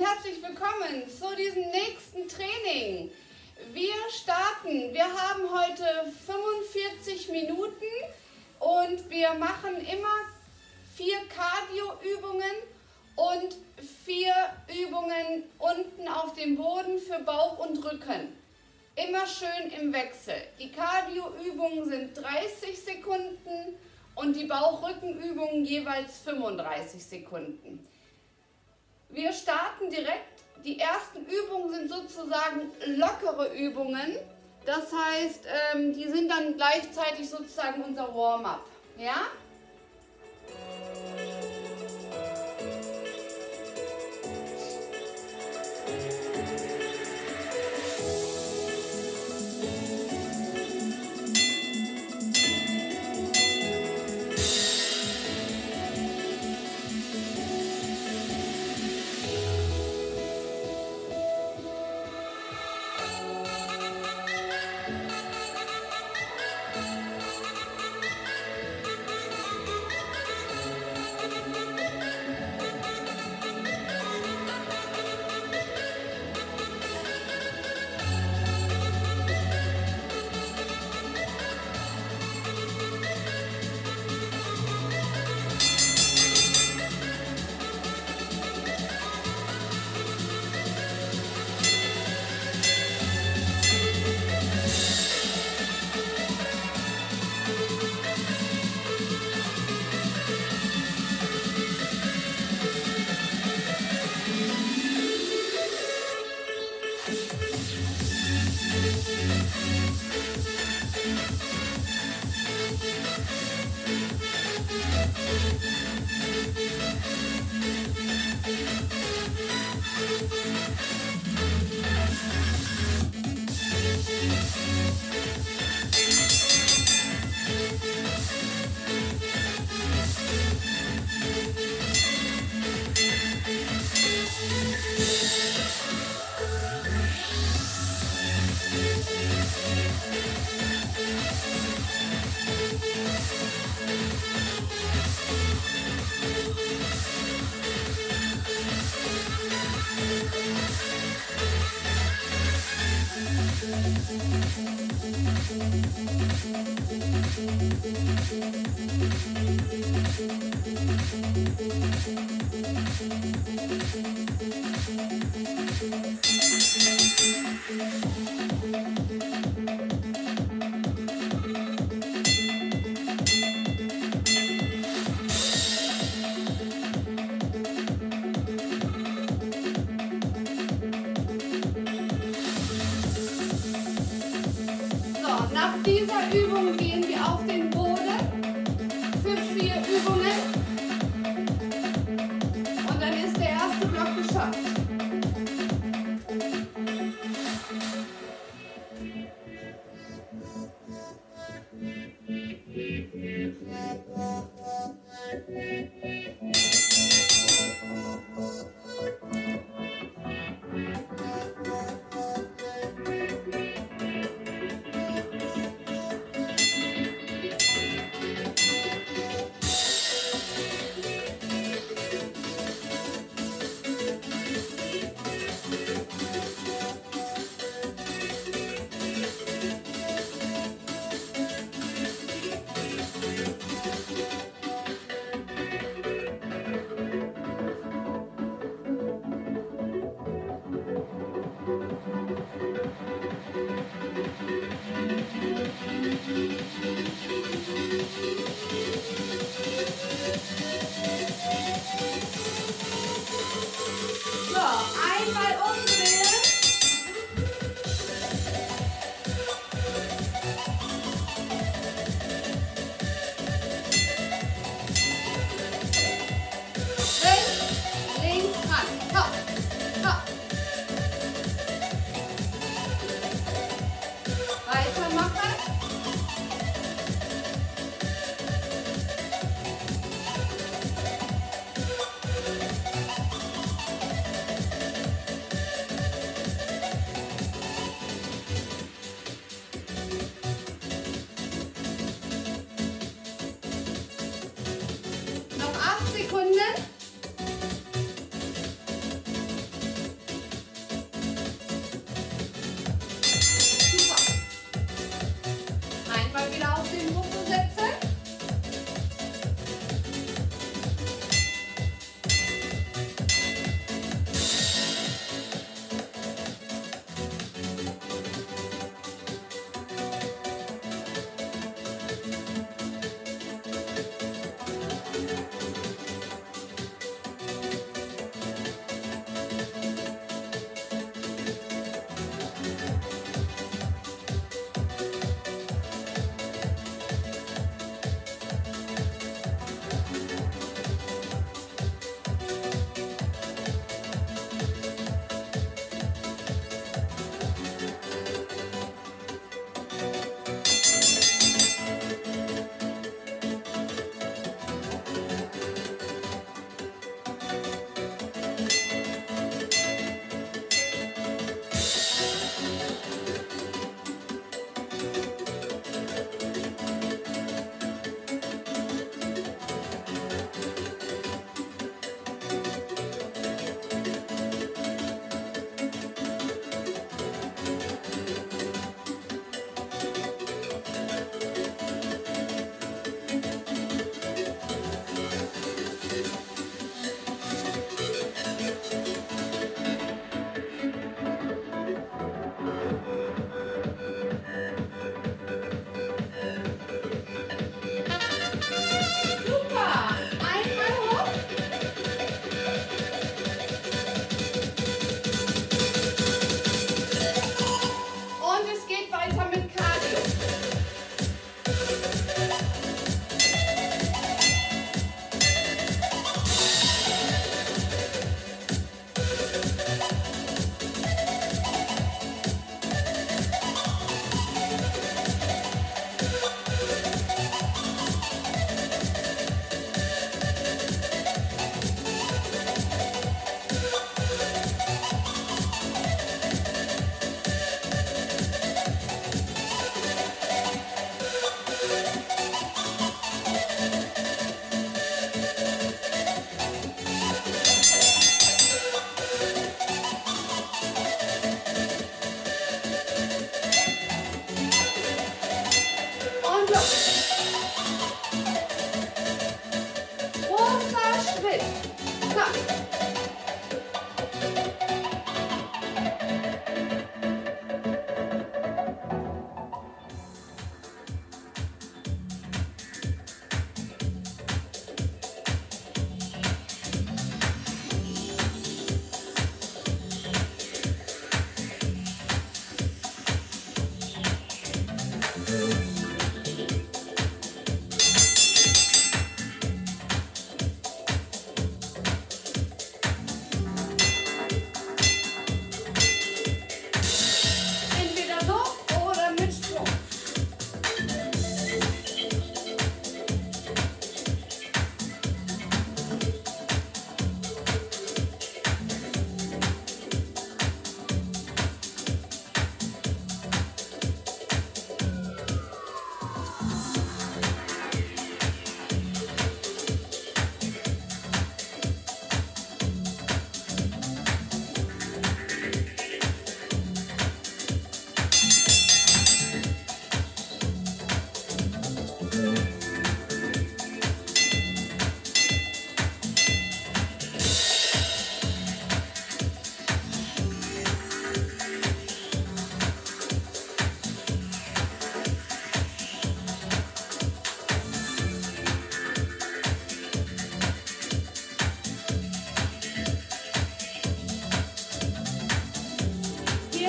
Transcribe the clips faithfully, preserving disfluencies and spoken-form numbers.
herzlich willkommen zu diesem nächsten Training. Wir starten, wir haben heute fünfundvierzig Minuten und wir machen immer vier Cardio-Übungen und vier Übungen unten auf dem Boden für Bauch und Rücken. Immer schön im Wechsel. Die Cardio-Übungen sind dreißig Sekunden und die Bauch-Rücken-Übungen jeweils fünfunddreißig Sekunden. Wir starten direkt. Die ersten Übungen sind sozusagen lockere Übungen. Das heißt, ähm, die sind dann gleichzeitig sozusagen unser Warm-up. Ja? Nach dieser Übung gehen wir auf den Boden für vier Übungen und dann ist der erste Block geschafft.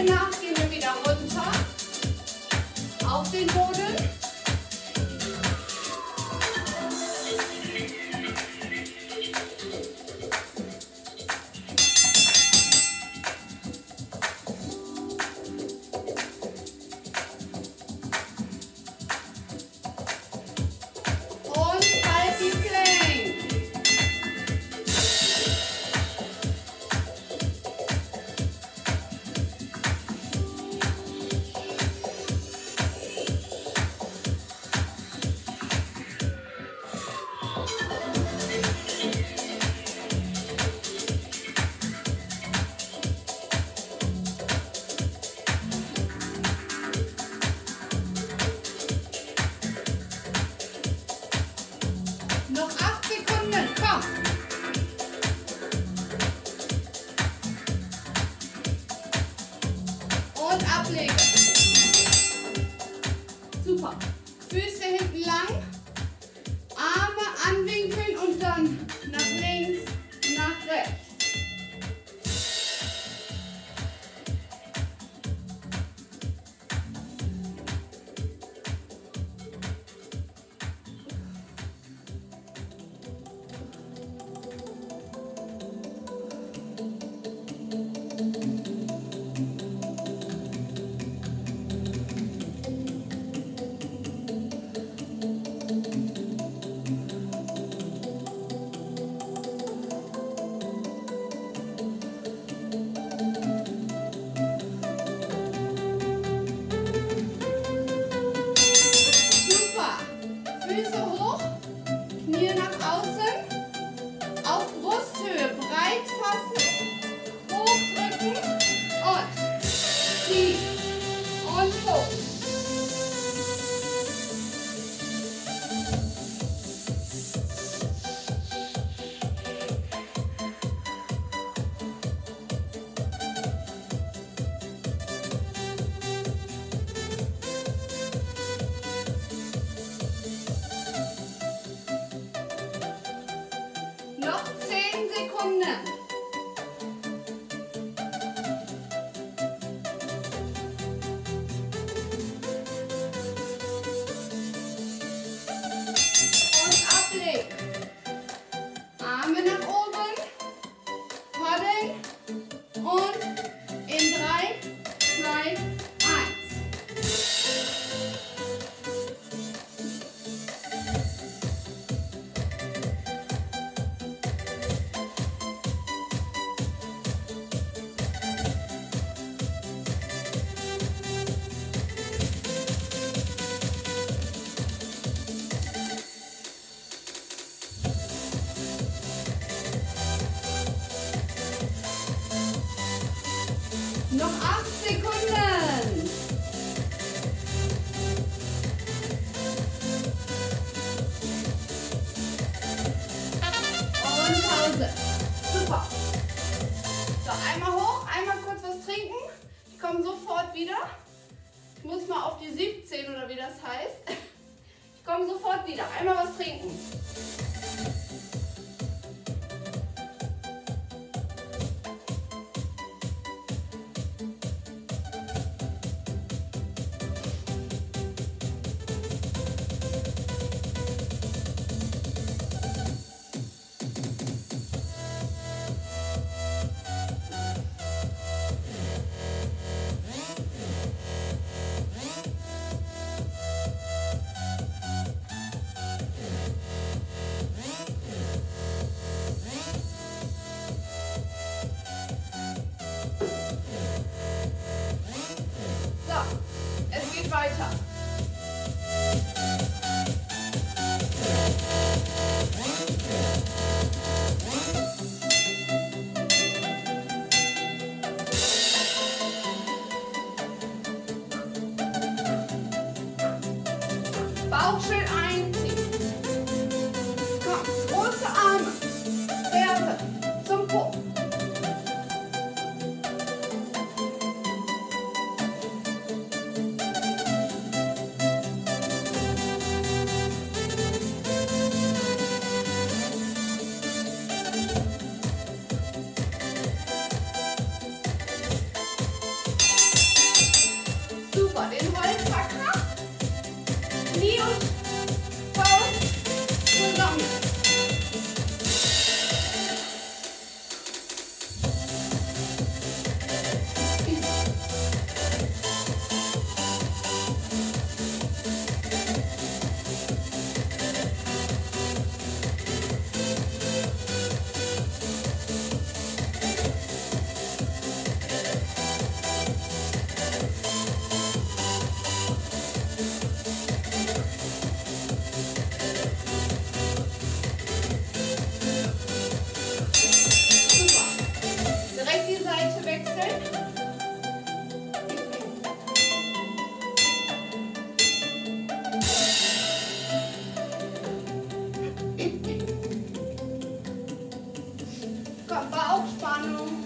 danach gehen wir wieder runter auf den Boden. Ablegen. Super. Füße hinten lang, Arme anwinkeln und dann nach links, nach rechts. Füße hoch, Knie nach außen, auf Brusthöhe breit fassen, hochdrücken und tief und hoch. Noch zehn Sekunden. Und ablegen. Arme nach oben. Paddeln. Und in drei, zwei, eins. Noch acht Sekunden. Und Pause. Super. So, einmal hoch, einmal kurz was trinken. Ich komme sofort wieder. Ich muss mal auf die siebzehn oder wie das heißt. Ich komme sofort wieder. Einmal was trinken. wechseln. Komm, Bauchspannung.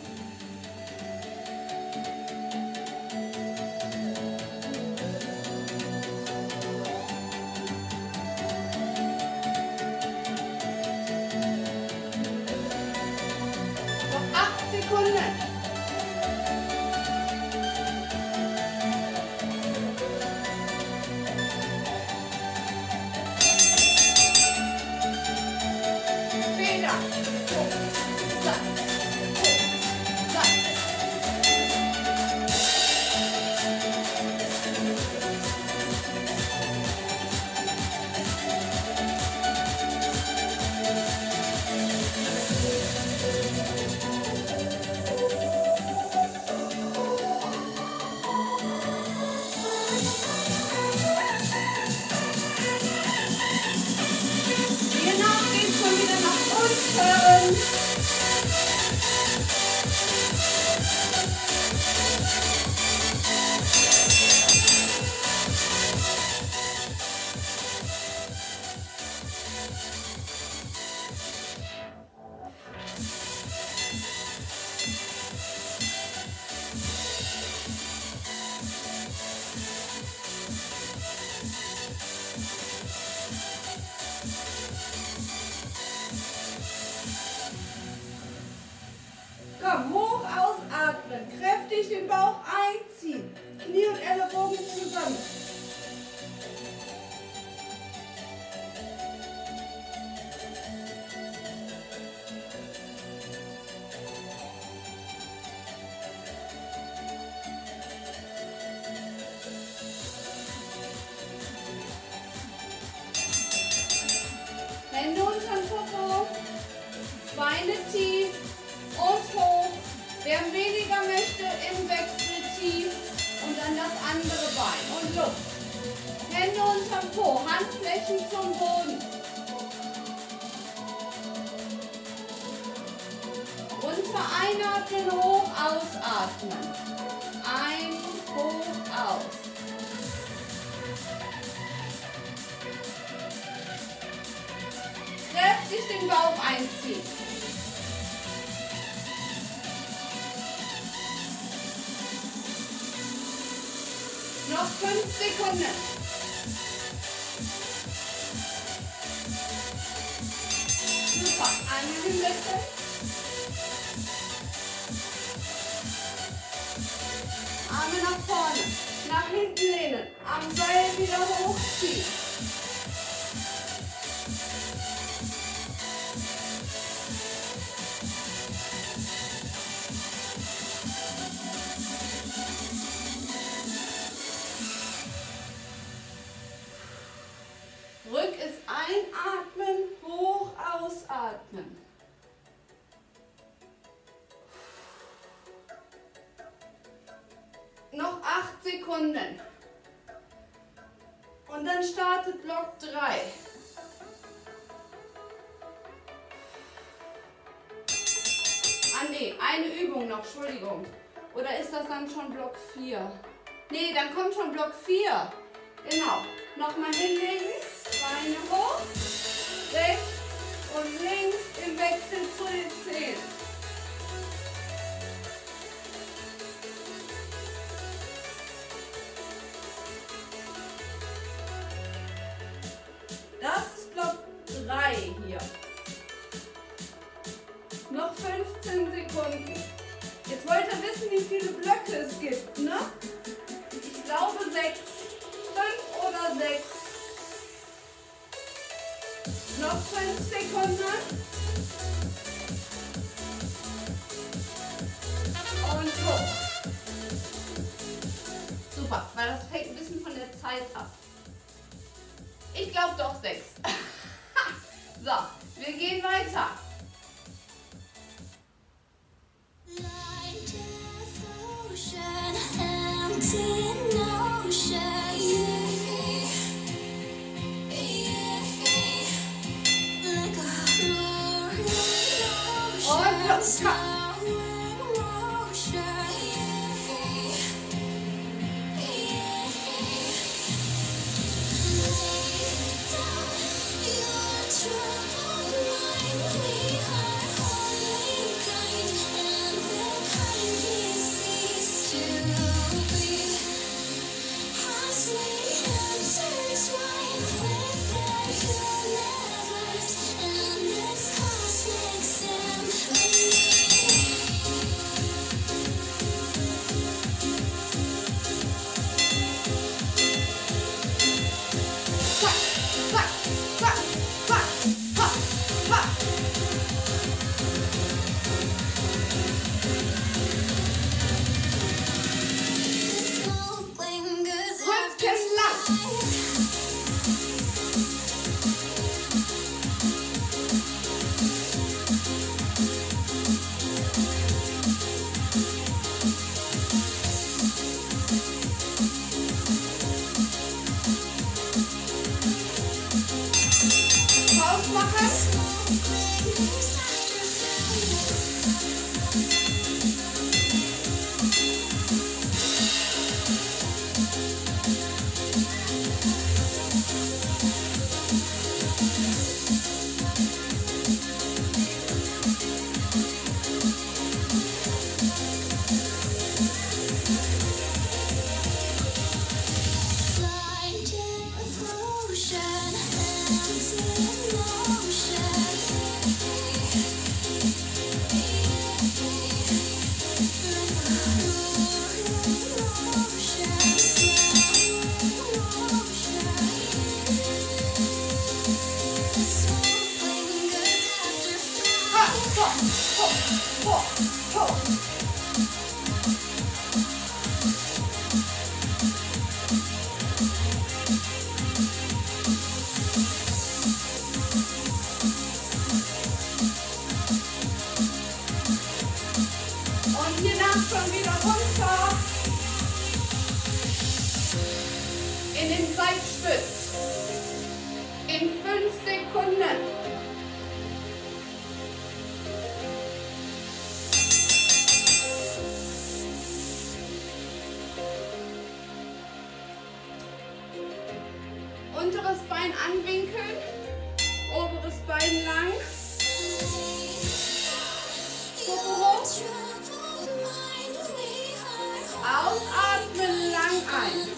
Komm, hoch ausatmen, kräftig den Bauch einziehen, Knie und Ellenbogen zusammen. Hände unterm Popo, Beine tief und hoch. Wer weniger möchte, im Wechsel tief und dann das andere Bein und Luft. Hände unterm Po, Handflächen zum Boden. Runter einatmen, hoch ausatmen. Ein, hoch, aus. Kräftig den Bauch einziehen. Noch fünf Sekunden. Super. Einmal hinsetzen. Arme nach vorne. Nach hinten lehnen. Am Seil wieder hochziehen. Rück ist einatmen, hoch ausatmen. Noch acht Sekunden. Und dann startet Block drei. Ah nee, eine Übung noch, Entschuldigung. Oder ist das dann schon Block vier? Nee, dann kommt schon Block vier. Genau. Nochmal hinlegen. Beine hoch, rechts und links im Wechsel zu den Zehen. Das ist Block drei hier. Noch fünfzehn Sekunden. Jetzt wollt ihr wissen, wie viele Blöcke es gibt, ne? Ich glaube sechs. Fünf oder sechs. Noch fünf Sekunden. Und hoch. Super, weil das hängt ein bisschen von der Zeit ab. Ich glaube doch sechs. So, wir gehen weiter. Und los, komm. Und hiernach schon wieder runter in den Seitstütz. In fünf Sekunden. Unteres Bein anwinkeln, oberes Bein lang. Popo hoch. Ausatmen, lang ein.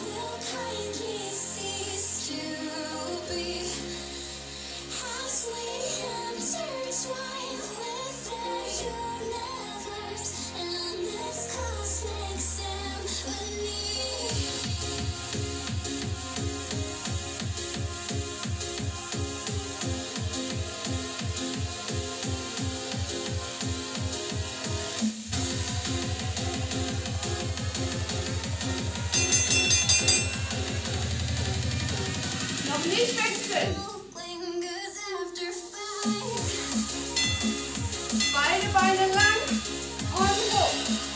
Nicht wechseln. Beide Beine lang und hoch.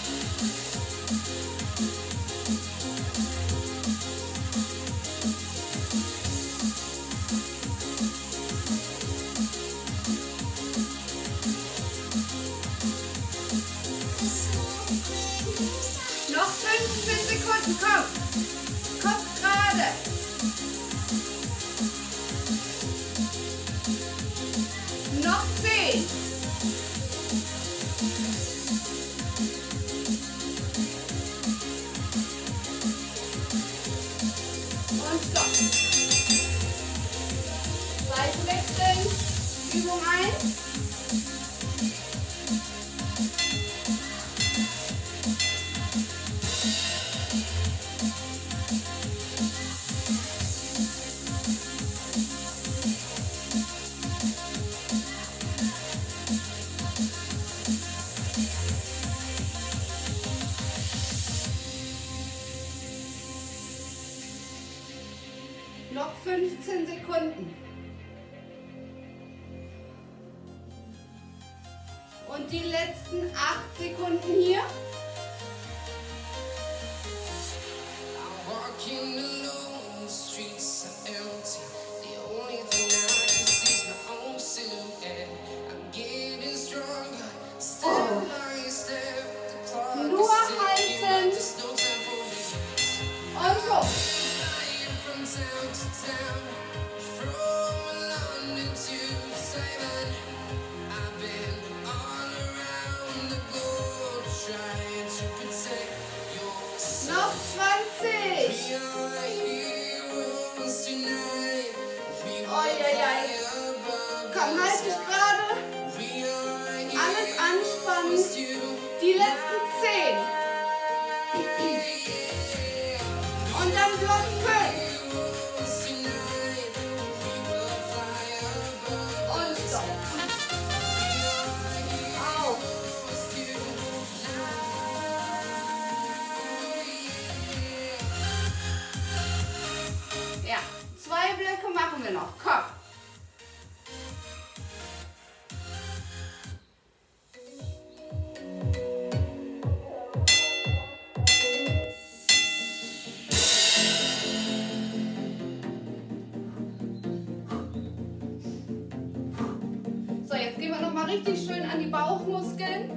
Noch fünfzehn Sekunden, komm. Kopf gerade. Noch zehn. Und stopp. Seite wechseln. Übung eins. Noch fünfzehn Sekunden. Und die letzten acht Sekunden hier. Oh. Nur halten. Und hoch. Noch zwanzig. Uiuiui. Komm, halt dich gerade. Alles anspannen. Die letzten zehn. Und dann Block fünf. Und stopp. Auf. Ja, zwei Blöcke machen wir noch. Komm. So, jetzt gehen wir noch mal richtig schön an die Bauchmuskeln.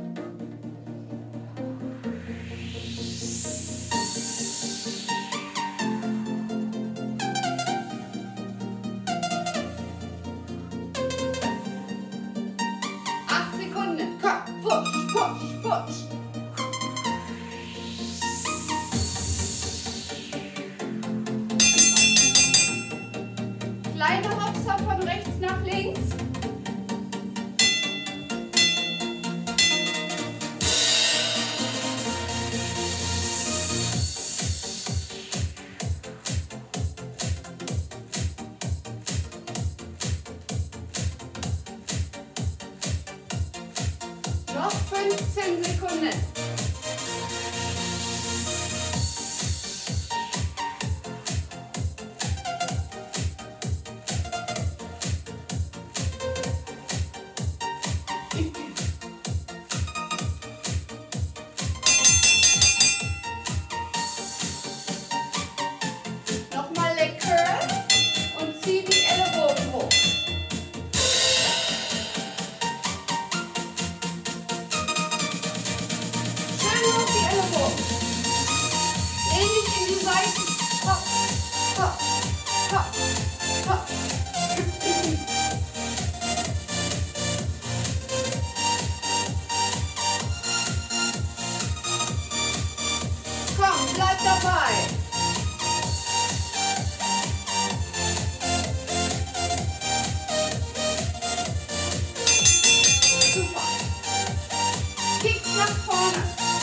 Acht Sekunden. Komm, push, push, push. Kleine Hopser von rechts nach links. Noch fünfzehn Sekunden. nach vorne.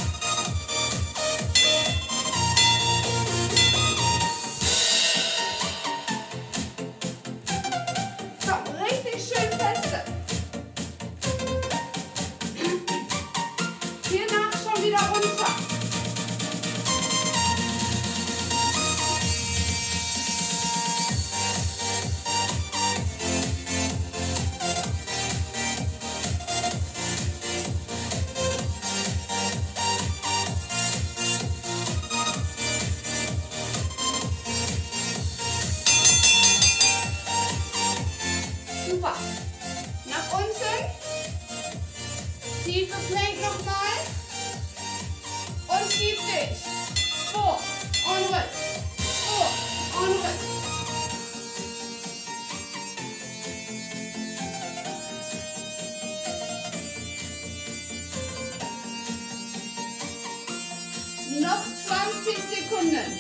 So, richtig schön feste. Hiernach schon wieder runter. Super. Nach unten. Tiefe Plank nochmal. Und schieb dich. Vor und rück. Vor und rück. Noch zwanzig Sekunden.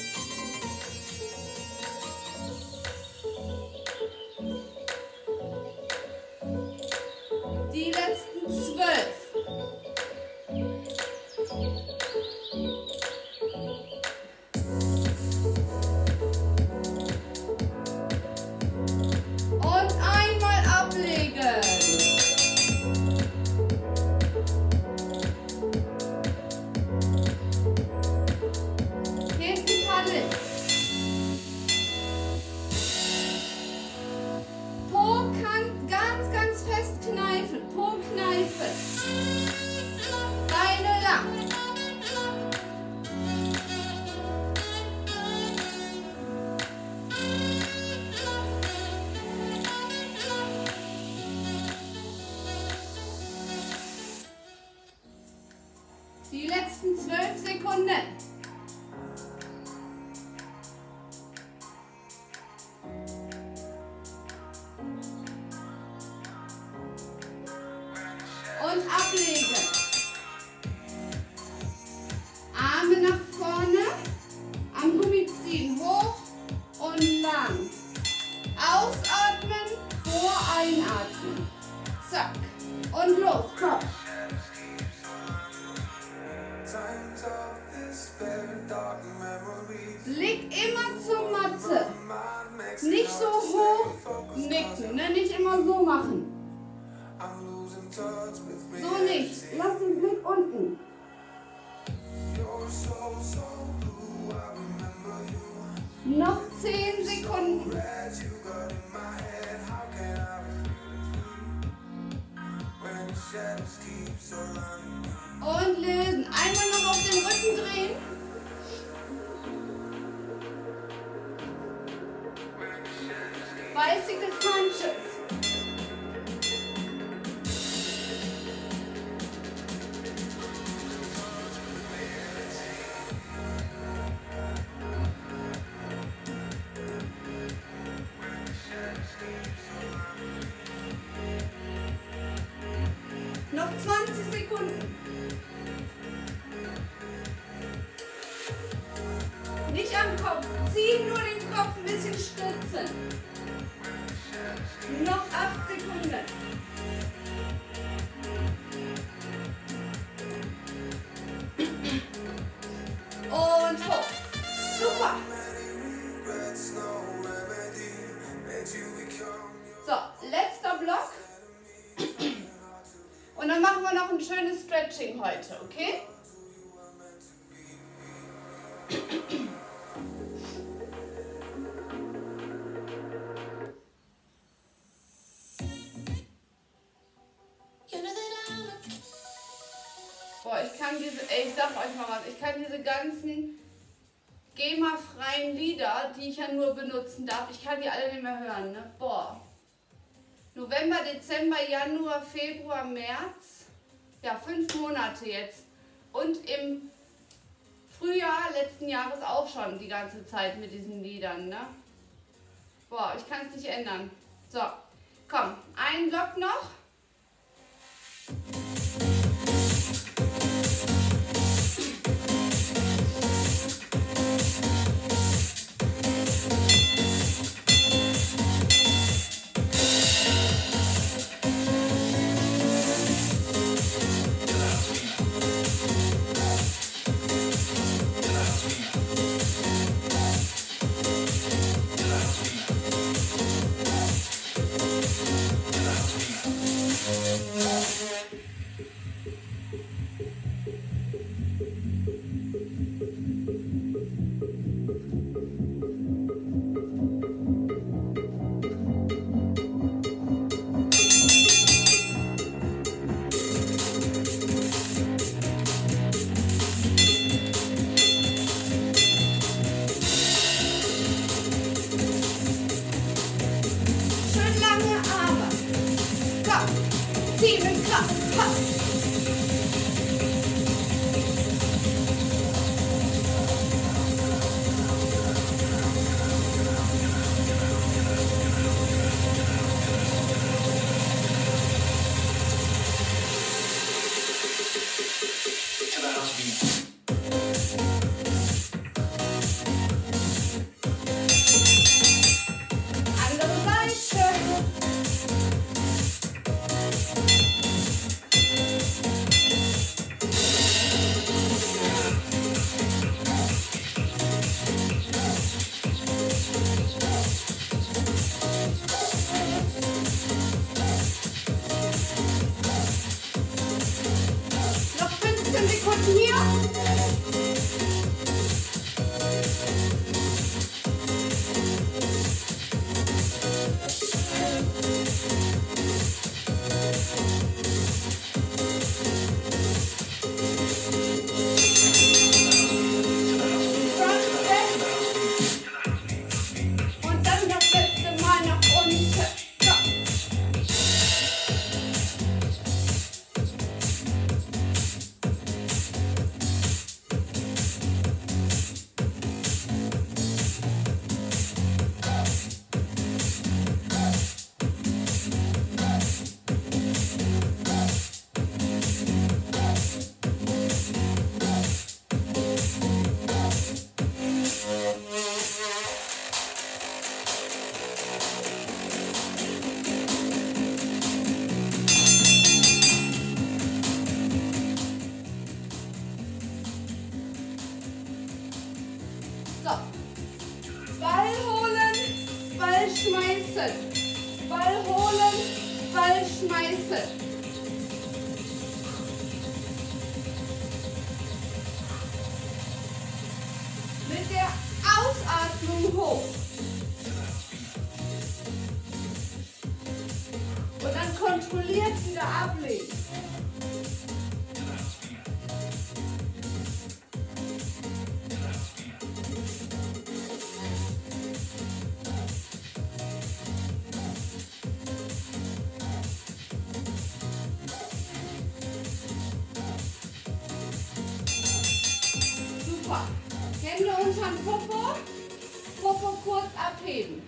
Die letzten zwölf. Und einmal ablegen. Hinten paddeln. Po kann ganz, ganz fest kneifen. Po kneifen. Beine lang. Die letzten zwölf Sekunden. Und ablegen. Arme nach vorne, am Gummi ziehen, hoch und lang. Ausatmen, vor einatmen. Zack. Und los, komm. Blick immer zur Matte. Nicht so hoch nicken, ne? Nicht immer so machen. So nicht. Lass den Blick unten. Noch zehn Sekunden. Und lösen. Einmal noch auf den Rücken drehen. Bicycle Crunches. Noch zwanzig Sekunden. Nicht am Kopf. Ziehen, nur den Kopf ein bisschen stützen. Noch acht Sekunden. Und hoch. Super. So, letzter Block. Und dann machen wir noch ein schönes Stretching heute, okay? Boah, ich kann diese, ey, ich sag euch mal was, ich kann diese ganzen GEMA-freien Lieder, die ich ja nur benutzen darf, ich kann die alle nicht mehr hören, ne? Boah. November, Dezember, Januar, Februar, März, ja, fünf Monate jetzt. Und im Frühjahr letzten Jahres auch schon die ganze Zeit mit diesen Liedern, ne? Boah, ich kann es nicht ändern. So, komm, ein Block noch. schmeißen. Ball holen, Ball schmeißen. Mit der Ausatmung hoch. Und dann kontrolliert wieder ablegen. Super. Hände unterm Popo, Popo kurz abheben.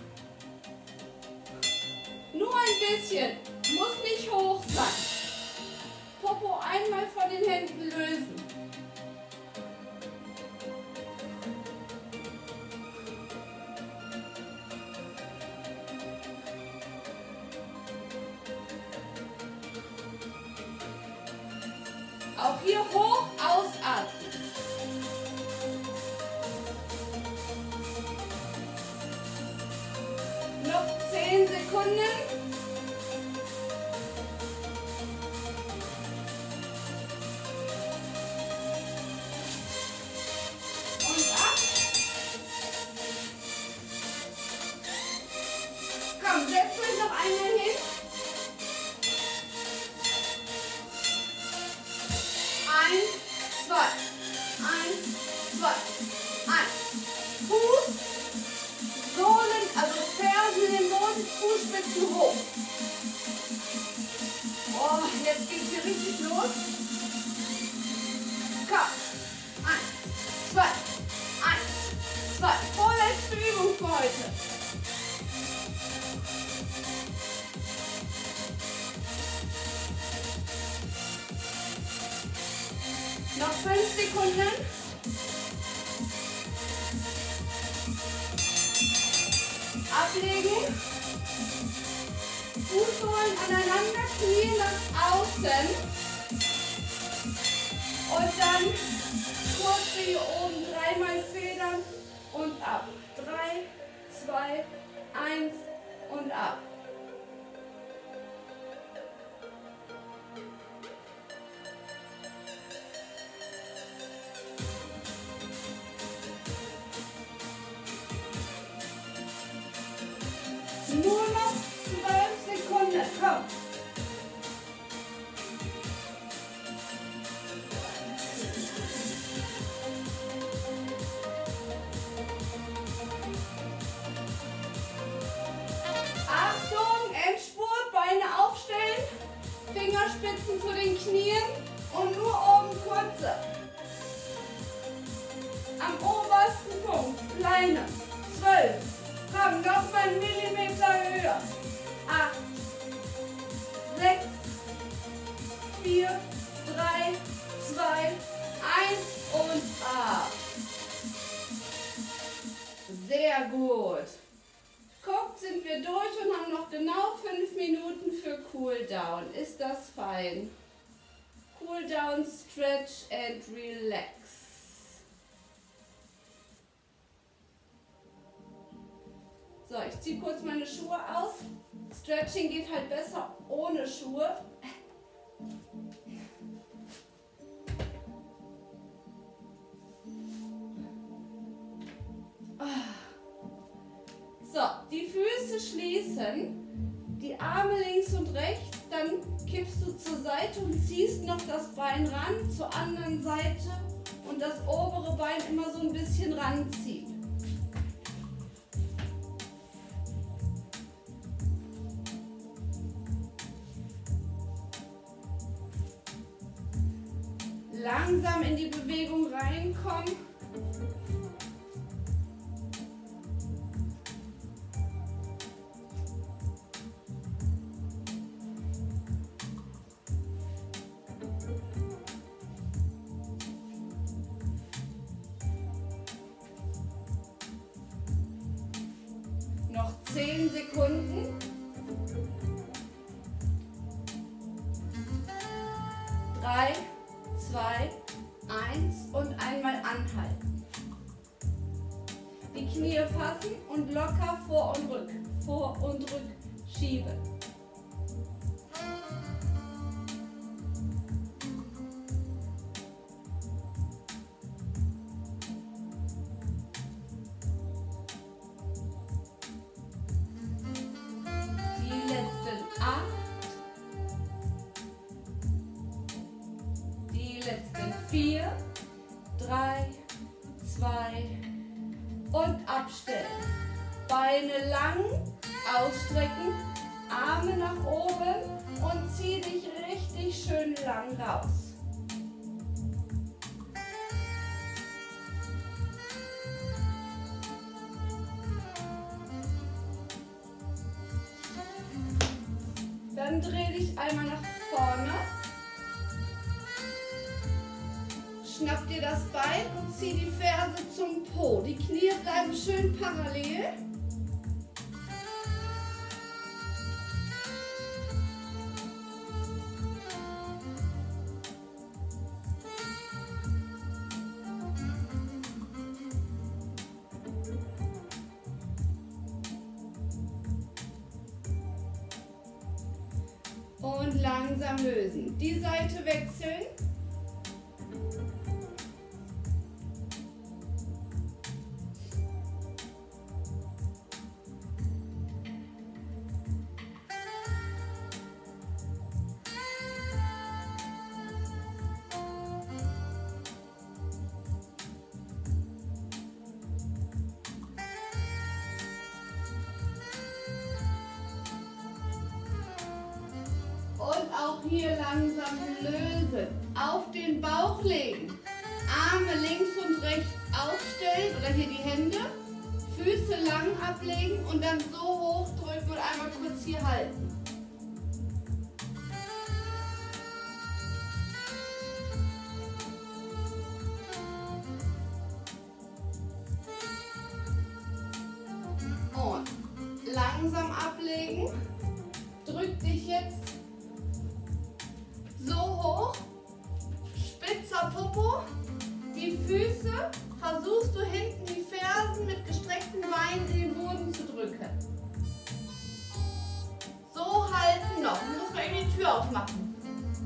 Nur ein bisschen, muss nicht hoch sein. Popo einmal von den Händen lösen. Auch hier hoch ausatmen. Noch zehn Sekunden. Und ab. Komm, setzt euch noch einmal hin. Eins, zwei. Eins, zwei. Eins. Fuß. Sohlen, also Fersen in den Boden, Fußspitzen hoch. Oh, jetzt geht es hier richtig los. Komm. Eins, zwei, eins, zwei. Vorletzte Übung für heute. Noch fünf Sekunden. Ablegen, Fußsohlen aneinander, Knie nach außen und dann kurz hier oben dreimal federn und ab. Drei, zwei, eins und ab. Nur noch zwölf Sekunden. Komm. Acht, Fingerspitzen zu den Knien und nur oben kurze. Am obersten Punkt, kleine, zwölf, komm, noch mal einen Millimeter höher, acht, sechs, vier, drei, zwei, eins und ab. Sehr gut. Guckt, sind wir durch und haben noch genau fünf Minuten für Cooldown. Ist das fein? Cooldown, stretch and relax. So, ich ziehe kurz meine Schuhe aus. Stretching geht halt besser ohne Schuhe. So, die Füße schließen, die Arme links und rechts, dann kippst du zur Seite und ziehst noch das Bein ran zur anderen Seite und das obere Bein immer so ein bisschen ranziehen. Langsam in die Bewegung reinkommen. Noch zehn Sekunden. Drei, zwei, eins und einmal anhalten. Die Knie fassen und locker vor und rück, vor und rück schieben. Die letzten acht. Letzten vier, drei, zwei und abstellen. Beine lang, ausstrecken, Arme nach oben und zieh dich richtig schön lang raus. Dann dreh dich einmal nach vorne. Schnapp dir das Bein und zieh die Ferse zum Po. Die Knie bleiben schön parallel. Und langsam lösen. Die Seite wechseln. Und auch hier langsam lösen. Auf den Bauch legen. Arme links und rechts aufstellen oder hier die Hände. Füße lang ablegen und dann so hochdrücken und einmal kurz hier halten. Und langsam ablegen. Drück dich jetzt so hoch, spitzer Popo, die Füße versuchst du hinten die Fersen mit gestreckten Beinen in den Boden zu drücken. So halten noch, du musst mal irgendwie die Tür aufmachen.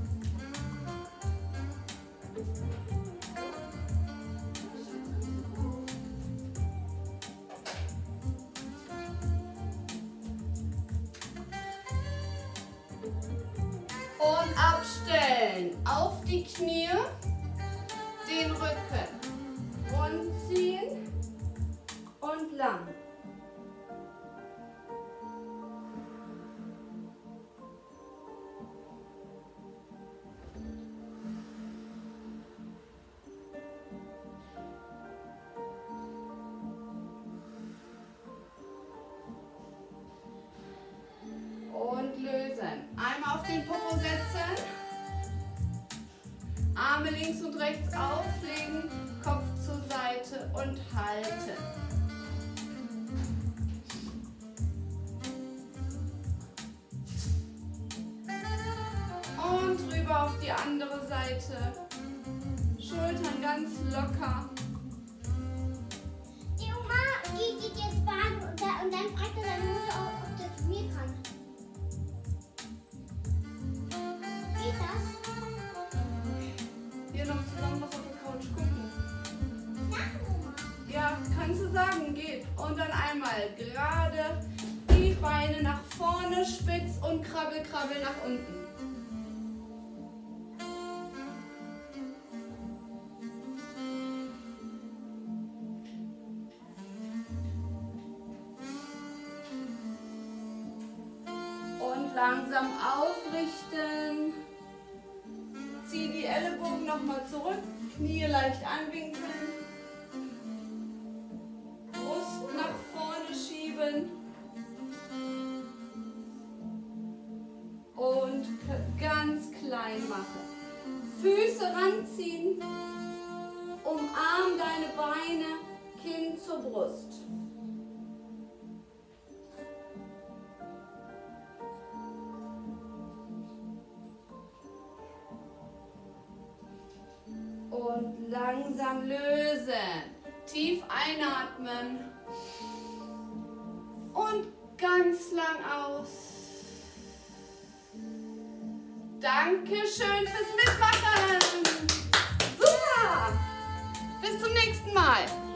Und abstellen. Auf die Knie, den Rücken. Rundziehen und lang. und rechts auflegen, Kopf zur Seite und halten. Und rüber auf die andere Seite. Schultern ganz locker. Die Oma geht, geht jetzt baden und, da, und dann fragt er seine Mutter, ob, ob der zu mir kann. Geht das? Hier noch zusammen was auf der Couch gucken. Sag, Oma. Ja, kannst du sagen, geht. Und dann einmal gerade die Beine nach vorne spitz und krabbel, krabbel nach unten. Und langsam aufrichten. Zieh die Ellenbogen nochmal zurück, Knie leicht anwinkeln. Brust nach vorne schieben. Und ganz klein machen. Füße ranziehen. Umarm deine Beine, Kinn zur Brust. Und langsam lösen. Tief einatmen. Und ganz lang aus. Dankeschön fürs Mitmachen. Super. Bis zum nächsten Mal.